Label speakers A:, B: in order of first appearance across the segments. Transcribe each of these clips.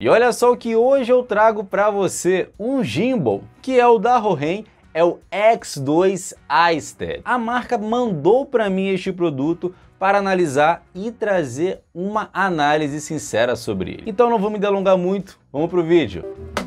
A: E olha só o que hoje eu trago para você, um gimbal, que é o da Rohem, é o X2 Aested. A marca mandou para mim este produto para analisar e trazer uma análise sincera sobre ele. Então não vou me delongar muito, vamos pro vídeo.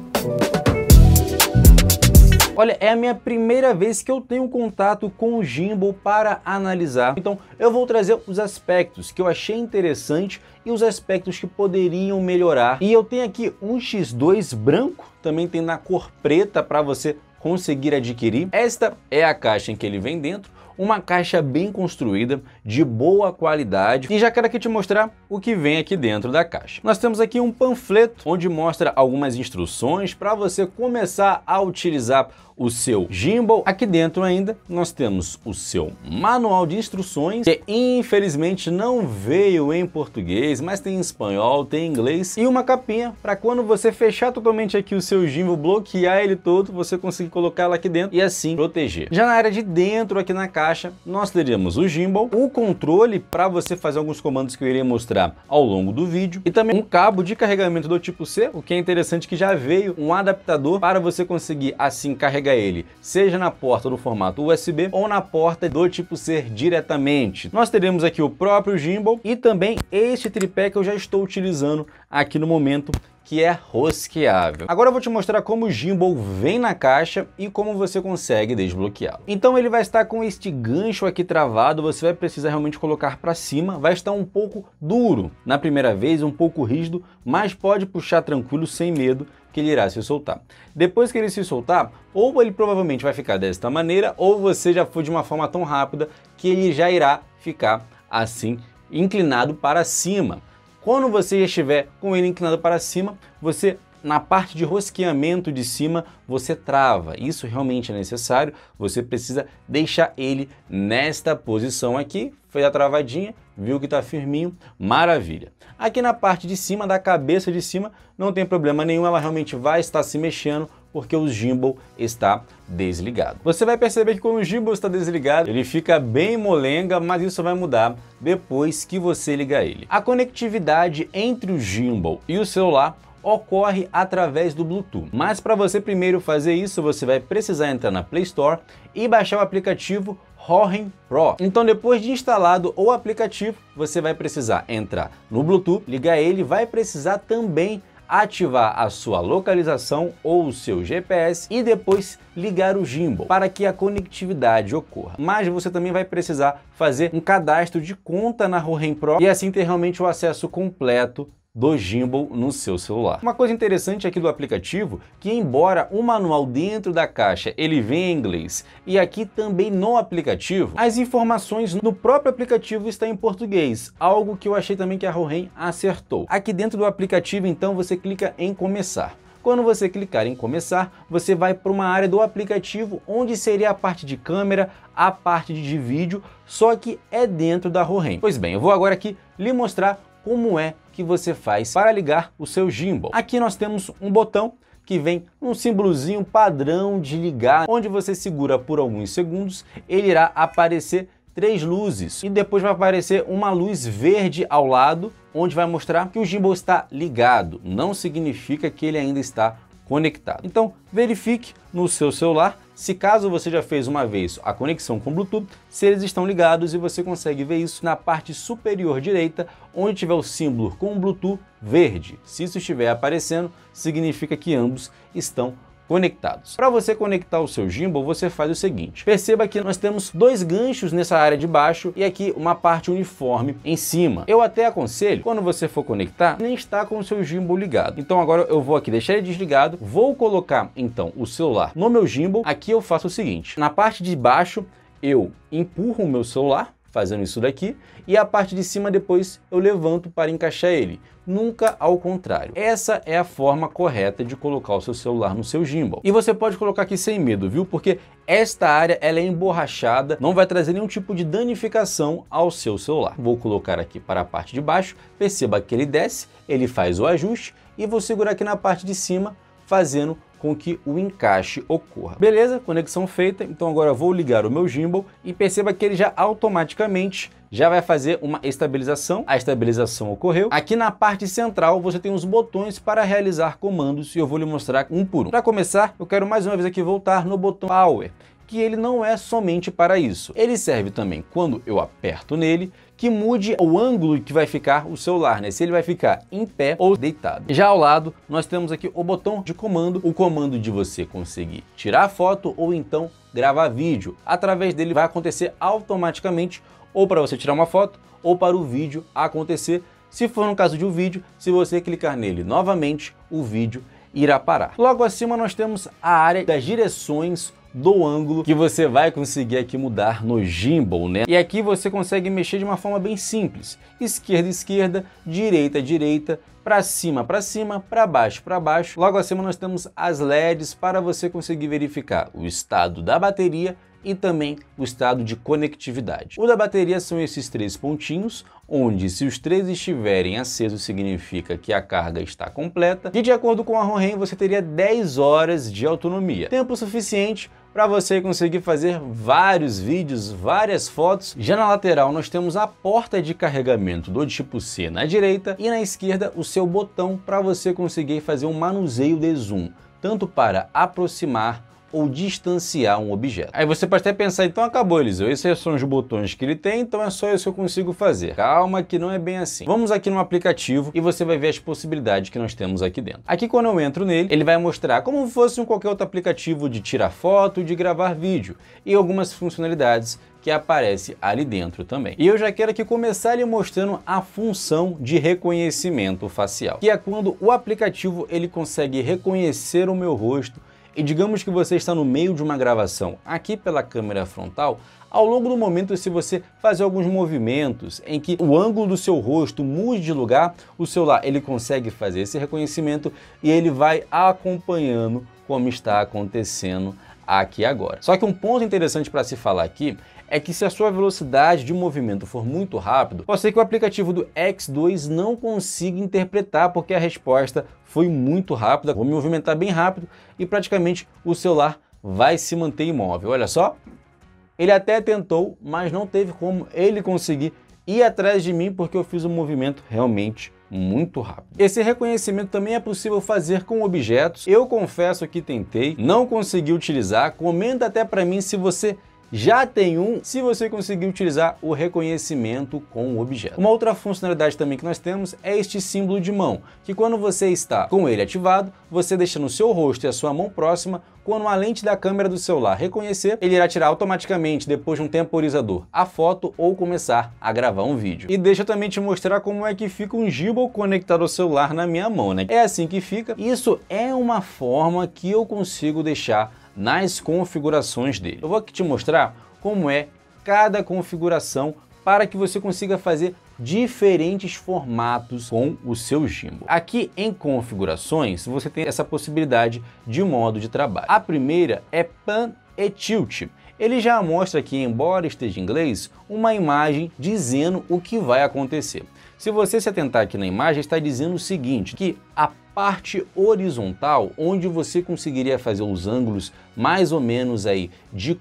A: Olha, é a minha primeira vez que eu tenho contato com o gimbal para analisar. Então eu vou trazer os aspectos que eu achei interessante e os aspectos que poderiam melhorar. E eu tenho aqui um X2 branco, também tem na cor preta para você conseguir adquirir. Esta é a caixa em que ele vem dentro. Uma caixa bem construída, de boa qualidade, e já quero aqui te mostrar o que vem aqui dentro da caixa. Nós temos aqui um panfleto onde mostra algumas instruções para você começar a utilizar o seu gimbal. Aqui dentro ainda nós temos o seu manual de instruções, que infelizmente não veio em português, mas tem em espanhol, tem em inglês, e uma capinha para quando você fechar totalmente aqui o seu gimbal, bloquear ele todo, você conseguir colocá-lo aqui dentro e assim proteger. Já na área de dentro, aqui na caixa, nós teríamos o gimbal, o controle para você fazer alguns comandos que eu irei mostrar ao longo do vídeo, e também um cabo de carregamento do tipo C, o que é interessante que já veio um adaptador para você conseguir assim carregar ele, seja na porta do formato USB ou na porta do tipo C diretamente. Nós teremos aqui o próprio gimbal e também este tripé que eu já estou utilizando aqui no momento, que é rosqueável. Agora eu vou te mostrar como o gimbal vem na caixa e como você consegue desbloqueá-lo. Então ele vai estar com este gancho aqui travado, você vai precisar realmente colocar para cima, vai estar um pouco duro na primeira vez, um pouco rígido, mas pode puxar tranquilo, sem medo, que ele irá se soltar. Depois que ele se soltar, ou ele provavelmente vai ficar desta maneira, ou você já foi de uma forma tão rápida que ele já irá ficar assim, inclinado para cima. Quando você já estiver com ele inclinado para cima, você, na parte de rosqueamento de cima, você trava. Isso realmente é necessário, você precisa deixar ele nesta posição aqui, fez a travadinha, viu que está firminho, maravilha. Aqui na parte de cima, da cabeça de cima, não tem problema nenhum, ela realmente vai estar se mexendo, porque o gimbal está desligado. Você vai perceber que quando o gimbal está desligado, ele fica bem molenga, mas isso vai mudar depois que você ligar ele. A conectividade entre o gimbal e o celular ocorre através do Bluetooth. Mas para você primeiro fazer isso, você vai precisar entrar na Play Store e baixar o aplicativo Rohem Pro. Então depois de instalado o aplicativo, você vai precisar entrar no Bluetooth, ligar ele, vai precisar também ativar a sua localização ou o seu GPS e depois ligar o gimbal para que a conectividade ocorra. Mas você também vai precisar fazer um cadastro de conta na Rohem Pro e assim ter realmente o acesso completo do gimbal no seu celular. Uma coisa interessante aqui do aplicativo, que embora o manual dentro da caixa ele venha em inglês e aqui também no aplicativo, as informações no próprio aplicativo estão em português, algo que eu achei também que a Rohem acertou. Aqui dentro do aplicativo então você clica em começar. Quando você clicar em começar, você vai para uma área do aplicativo onde seria a parte de câmera, a parte de vídeo, só que é dentro da Rohem. Pois bem, eu vou agora aqui lhe mostrar como é que você faz para ligar o seu gimbal. Aqui nós temos um botão que vem um símbolozinho padrão de ligar, onde você segura por alguns segundos, ele irá aparecer 3 luzes e depois vai aparecer uma luz verde ao lado, onde vai mostrar que o gimbal está ligado. Não significa que ele ainda está conectado. Então verifique no seu celular se caso você já fez uma vez a conexão com o Bluetooth, se eles estão ligados, e você consegue ver isso na parte superior direita, onde tiver o símbolo com o Bluetooth verde. Se isso estiver aparecendo, significa que ambos estão conectados. Para você conectar o seu gimbal, você faz o seguinte. Perceba que nós temos 2 ganchos nessa área de baixo e aqui uma parte uniforme em cima. Eu até aconselho, quando você for conectar, nem está com o seu gimbal ligado. Então agora eu vou aqui deixar ele desligado, vou colocar então o celular no meu gimbal. Aqui eu faço o seguinte, na parte de baixo eu empurro o meu celular, fazendo isso daqui, e a parte de cima depois eu levanto para encaixar ele. Nunca ao contrário. Essa é a forma correta de colocar o seu celular no seu gimbal. E você pode colocar aqui sem medo, viu? Porque esta área ela é emborrachada, não vai trazer nenhum tipo de danificação ao seu celular. Vou colocar aqui para a parte de baixo, perceba que ele desce, ele faz o ajuste, e vou segurar aqui na parte de cima, fazendo com que o encaixe ocorra. Beleza? Conexão feita, então agora eu vou ligar o meu gimbal e perceba que ele já automaticamente já vai fazer uma estabilização. A estabilização ocorreu. Aqui na parte central você tem os botões para realizar comandos e eu vou lhe mostrar um por um. Para começar, eu quero mais uma vez aqui voltar no botão Power, que ele não é somente para isso. Ele serve também, quando eu aperto nele, que mude o ângulo que vai ficar o celular, né? Se ele vai ficar em pé ou deitado. Já ao lado, nós temos aqui o botão de comando, o comando de você conseguir tirar foto ou então gravar vídeo. Através dele vai acontecer automaticamente ou para você tirar uma foto ou para o vídeo acontecer. Se for no caso de um vídeo, se você clicar nele novamente, o vídeo irá parar. Logo acima nós temos a área das direções do ângulo que você vai conseguir aqui mudar no gimbal, né? E aqui você consegue mexer de uma forma bem simples. Esquerda, esquerda, direita, direita, para cima, para baixo. Logo acima nós temos as LEDs para você conseguir verificar o estado da bateria e também o estado de conectividade. O da bateria são esses 3 pontinhos, onde se os 3 estiverem acesos significa que a carga está completa e de acordo com a ROM você teria 10 horas de autonomia. Tempo suficiente para você conseguir fazer vários vídeos, várias fotos. Já na lateral nós temos a porta de carregamento do tipo C na direita e na esquerda o seu botão para você conseguir fazer um manuseio de zoom, tanto para aproximar ou distanciar um objeto. Aí você pode até pensar, então acabou, Eliseu, esses são os botões que ele tem, então é só isso que eu consigo fazer. Calma que não é bem assim. Vamos aqui no aplicativo e você vai ver as possibilidades que nós temos aqui dentro. Aqui quando eu entro nele, ele vai mostrar como fosse um qualquer outro aplicativo de tirar foto, de gravar vídeo e algumas funcionalidades que aparece ali dentro também. E eu já quero aqui começar lhe mostrando a função de reconhecimento facial, que é quando o aplicativo ele consegue reconhecer o meu rosto. E digamos que você está no meio de uma gravação aqui pela câmera frontal, ao longo do momento, se você fazer alguns movimentos em que o ângulo do seu rosto mude de lugar, o celular ele consegue fazer esse reconhecimento e ele vai acompanhando como está acontecendo aqui agora. Só que um ponto interessante para se falar aqui é que se a sua velocidade de movimento for muito rápido, pode ser que o aplicativo do X2 não consiga interpretar porque a resposta foi muito rápida. Vou me movimentar bem rápido e praticamente o celular vai se manter imóvel. Olha só, ele até tentou, mas não teve como ele conseguir ir atrás de mim porque eu fiz um movimento realmente muito rápido. Esse reconhecimento também é possível fazer com objetos. Eu confesso que tentei, não consegui utilizar. Comenta até para mim se você já tem um, se você conseguir utilizar o reconhecimento com o objeto. Uma outra funcionalidade também que nós temos é este símbolo de mão, que quando você está com ele ativado, você deixa no seu rosto e a sua mão próxima, quando a lente da câmera do celular reconhecer, ele irá tirar automaticamente, depois de um temporizador, a foto ou começar a gravar um vídeo. E deixa eu também te mostrar como é que fica um gimbal conectado ao celular na minha mão, né? É assim que fica. Isso é uma forma que eu consigo deixar nas configurações dele. Eu vou aqui te mostrar como é cada configuração para que você consiga fazer diferentes formatos com o seu gimbal. Aqui em configurações você tem essa possibilidade de modo de trabalho. A primeira é Pan e Tilt. Ele já mostra aqui, embora esteja em inglês, uma imagem dizendo o que vai acontecer. Se você se atentar aqui na imagem, está dizendo o seguinte, que a parte horizontal, onde você conseguiria fazer os ângulos mais ou menos aí de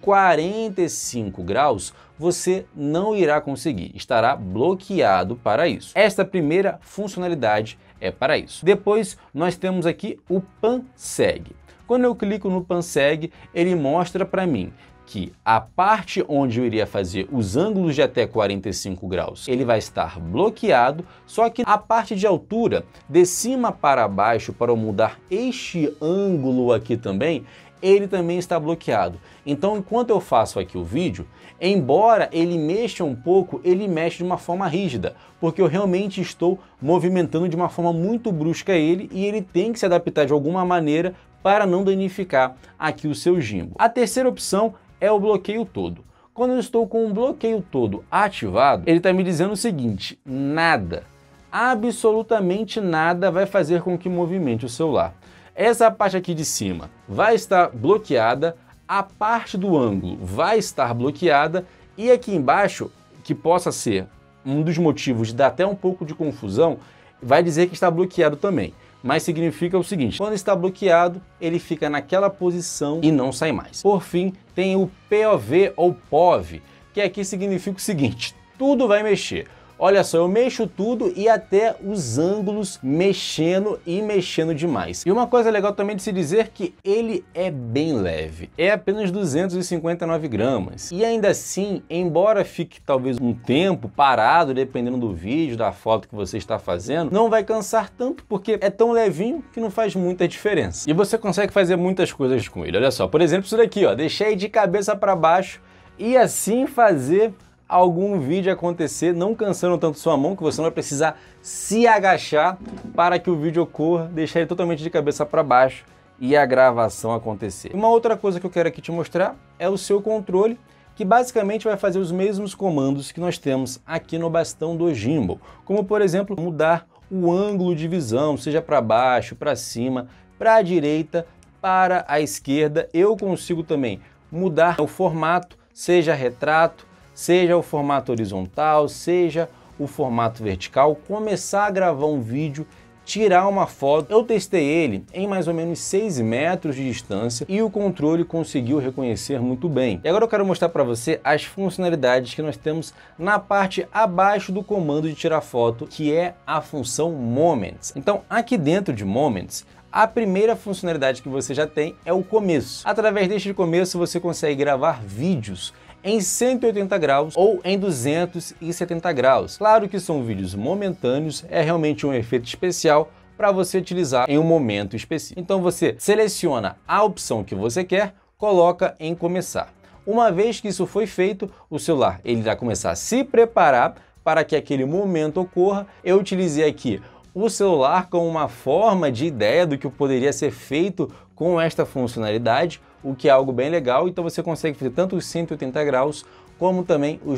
A: 45 graus, você não irá conseguir, estará bloqueado para isso. Esta primeira funcionalidade é para isso. Depois nós temos aqui o Pan Segue. Quando eu clico no Pan Segue, ele mostra para mim que a parte onde eu iria fazer os ângulos de até 45 graus, ele vai estar bloqueado, só que a parte de altura, de cima para baixo, para eu mudar este ângulo aqui também, ele também está bloqueado. Então, enquanto eu faço aqui o vídeo, embora ele mexa um pouco, ele mexe de uma forma rígida, porque eu realmente estou movimentando de uma forma muito brusca ele e ele tem que se adaptar de alguma maneira para não danificar aqui o seu gimbal. A terceira opção é o bloqueio todo. Quando eu estou com o bloqueio todo ativado, ele está me dizendo o seguinte, nada, absolutamente nada vai fazer com que movimente o celular. Essa parte aqui de cima vai estar bloqueada, a parte do ângulo vai estar bloqueada e aqui embaixo, que possa ser um dos motivos de dar até um pouco de confusão, vai dizer que está bloqueado também. mas significa o seguinte: quando está bloqueado, ele fica naquela posição e não sai mais. Por fim, tem o POV ou POV, que aqui significa o seguinte: tudo vai mexer. Olha só, eu mexo tudo e até os ângulos mexendo e mexendo demais. E uma coisa legal também de se dizer que ele é bem leve. É apenas 259 gramas. E ainda assim, embora fique talvez um tempo parado, dependendo do vídeo, da foto que você está fazendo, não vai cansar tanto porque é tão levinho que não faz muita diferença. E você consegue fazer muitas coisas com ele. Olha só, por exemplo, isso daqui, ó, deixei de cabeça para baixo e assim fazer algum vídeo acontecer, não cansando tanto sua mão, que você não vai precisar se agachar para que o vídeo ocorra, deixar ele totalmente de cabeça para baixo e a gravação acontecer. Uma outra coisa que eu quero aqui te mostrar é o seu controle, que basicamente vai fazer os mesmos comandos que nós temos aqui no bastão do gimbal, como por exemplo, mudar o ângulo de visão, seja para baixo, para cima, para a direita, para a esquerda. Eu consigo também mudar o formato, seja retrato, seja o formato horizontal, seja o formato vertical, começar a gravar um vídeo, tirar uma foto. Eu testei ele em mais ou menos 6 metros de distância e o controle conseguiu reconhecer muito bem. E agora eu quero mostrar para você as funcionalidades que nós temos na parte abaixo do comando de tirar foto, que é a função Moments. Então, aqui dentro de Moments, a primeira funcionalidade que você já tem é o começo. Através deste começo você consegue gravar vídeos em 180 graus ou em 270 graus. Claro que são vídeos momentâneos, é realmente um efeito especial para você utilizar em um momento específico. Então você seleciona a opção que você quer, coloca em começar. Uma vez que isso foi feito, o celular ele vai começar a se preparar para que aquele momento ocorra. Eu utilizei aqui o celular como uma forma de ideia do que poderia ser feito com esta funcionalidade, o que é algo bem legal. Então você consegue fazer tanto os 180 graus como também os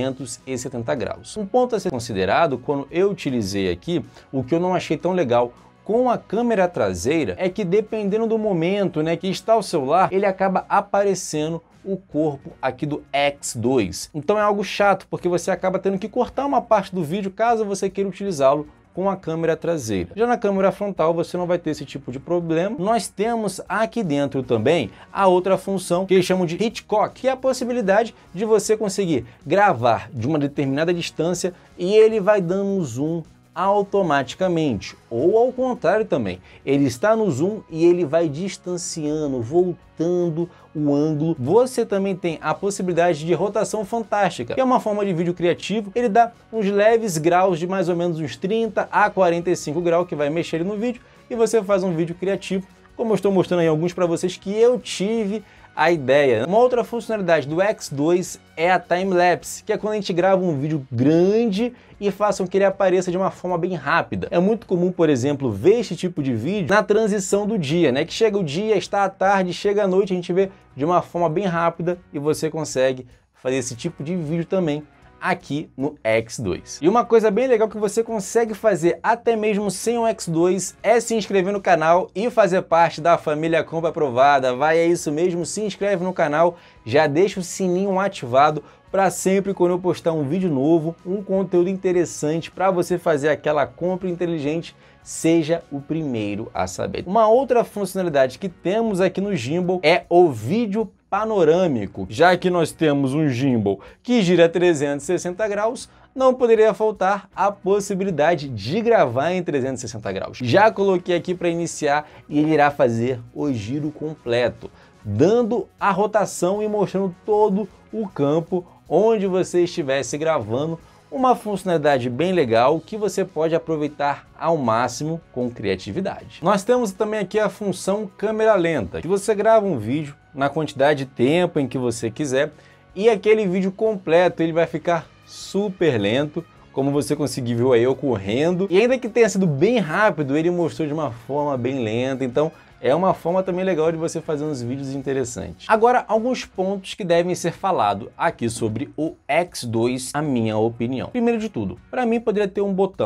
A: 270 graus. Um ponto a ser considerado quando eu utilizei aqui, o que eu não achei tão legal com a câmera traseira, é que dependendo do momento, que está o celular, ele acaba aparecendo o corpo aqui do X2. Então é algo chato, porque você acaba tendo que cortar uma parte do vídeo caso você queira utilizá-lo com a câmera traseira. Já na câmera frontal você não vai ter esse tipo de problema. Nós temos aqui dentro também a outra função que eles chamam de Hitchcock, que é a possibilidade de você conseguir gravar de uma determinada distância e ele vai dando um zoom automaticamente, ou ao contrário também, ele está no zoom e ele vai distanciando, voltando o ângulo. Você também tem a possibilidade de rotação fantástica, que é uma forma de vídeo criativo. Ele dá uns leves graus de mais ou menos uns 30 a 45 graus que vai mexer no vídeo e você faz um vídeo criativo, como eu estou mostrando aí alguns para vocês que eu tive a ideia. Uma outra funcionalidade do X2 é a time-lapse, que é quando a gente grava um vídeo grande e faça com que ele apareça de uma forma bem rápida. É muito comum, por exemplo, ver este tipo de vídeo na transição do dia, que chega o dia, está à tarde, chega à noite, a gente vê de uma forma bem rápida e você consegue fazer esse tipo de vídeo também aqui no X2. E uma coisa bem legal que você consegue fazer até mesmo sem o X2 é se inscrever no canal e fazer parte da família Compra Aprovada. Vai, é isso mesmo, se inscreve no canal, já deixa o sininho ativado para sempre quando eu postar um vídeo novo, um conteúdo interessante para você fazer aquela compra inteligente, seja o primeiro a saber. Uma outra funcionalidade que temos aqui no gimbal é o vídeo panorâmico. Já que nós temos um gimbal que gira 360 graus, não poderia faltar a possibilidade de gravar em 360 graus. Já coloquei aqui para iniciar e ele irá fazer o giro completo, dando a rotação e mostrando todo o campo onde você estivesse gravando. Uma funcionalidade bem legal que você pode aproveitar ao máximo com criatividade. Nós temos também aqui a função câmera lenta, que você grava um vídeo na quantidade de tempo em que você quiser e aquele vídeo completo ele vai ficar super lento, como você conseguiu ver aí eu correndo. E ainda que tenha sido bem rápido, ele mostrou de uma forma bem lenta, então é uma forma também legal de você fazer uns vídeos interessantes. Agora, alguns pontos que devem ser falados aqui sobre o X2, a minha opinião. Primeiro de tudo, para mim poderia ter um botão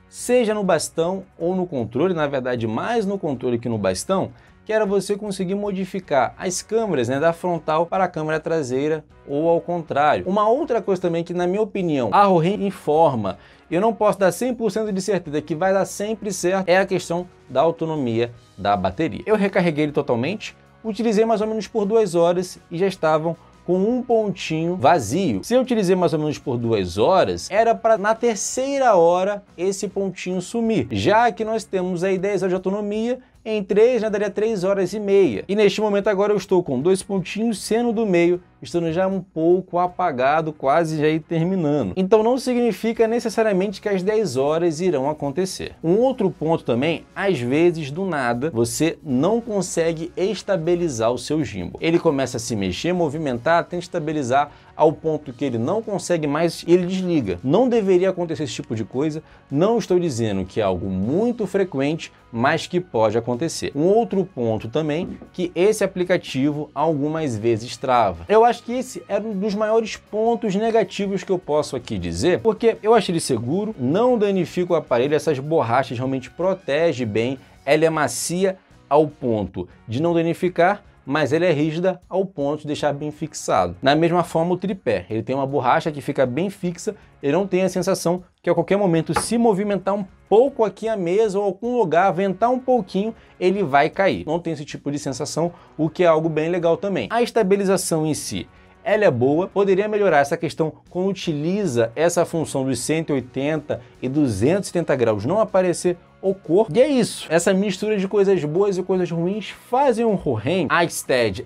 A: seja no bastão ou no controle, na verdade mais no controle que no bastão, que era você conseguir modificar as câmeras, da frontal para a câmera traseira ou ao contrário. Uma outra coisa também que, na minha opinião, a Rohem informa, eu não posso dar 100% de certeza que vai dar sempre certo, é a questão da autonomia da bateria. Eu recarreguei ele totalmente, utilizei mais ou menos por 2 horas e já estavam com um pontinho vazio. Se eu utilizei mais ou menos por 2 horas, era para na terceira hora esse pontinho sumir. Já que nós temos aí 10 horas de autonomia, em 3 daria 3 horas e meia. E neste momento agora eu estou com 2 pontinhos, sendo do meio, estando já um pouco apagado, quase já ir terminando. Então não significa necessariamente que as 10 horas irão acontecer. Um outro ponto também, às vezes do nada, você não consegue estabilizar o seu gimbal. Ele começa a se mexer, movimentar, tenta estabilizar ao ponto que ele não consegue mais e ele desliga. Não deveria acontecer esse tipo de coisa, não estou dizendo que é algo muito frequente, mas que pode acontecer. Um outro ponto também, que esse aplicativo algumas vezes trava. Eu acho que esse era um dos maiores pontos negativos que eu posso aqui dizer, porque eu achei ele seguro, não danifica o aparelho, essas borrachas realmente protegem bem, ela é macia ao ponto de não danificar, mas ela é rígida ao ponto de deixar bem fixado. Da mesma forma o tripé, ele tem uma borracha que fica bem fixa, ele não tem a sensação que a qualquer momento se movimentar um pouco aqui a mesa ou algum lugar, ventar um pouquinho, ele vai cair. Não tem esse tipo de sensação, o que é algo bem legal também. A estabilização em si, ela é boa, poderia melhorar essa questão quando utiliza essa função dos 180 e 270 graus não aparecer o corpo. E é isso, essa mistura de coisas boas e coisas ruins fazem o Rohem Astead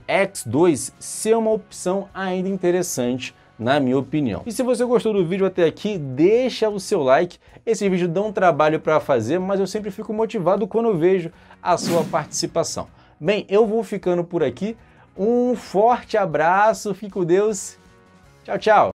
A: X2 ser uma opção ainda interessante, na minha opinião. E se você gostou do vídeo até aqui, deixa o seu like. Esse vídeo dá um trabalho para fazer, mas eu sempre fico motivado quando eu vejo a sua participação. Bem, eu vou ficando por aqui. Um forte abraço, fique com Deus. Tchau, tchau.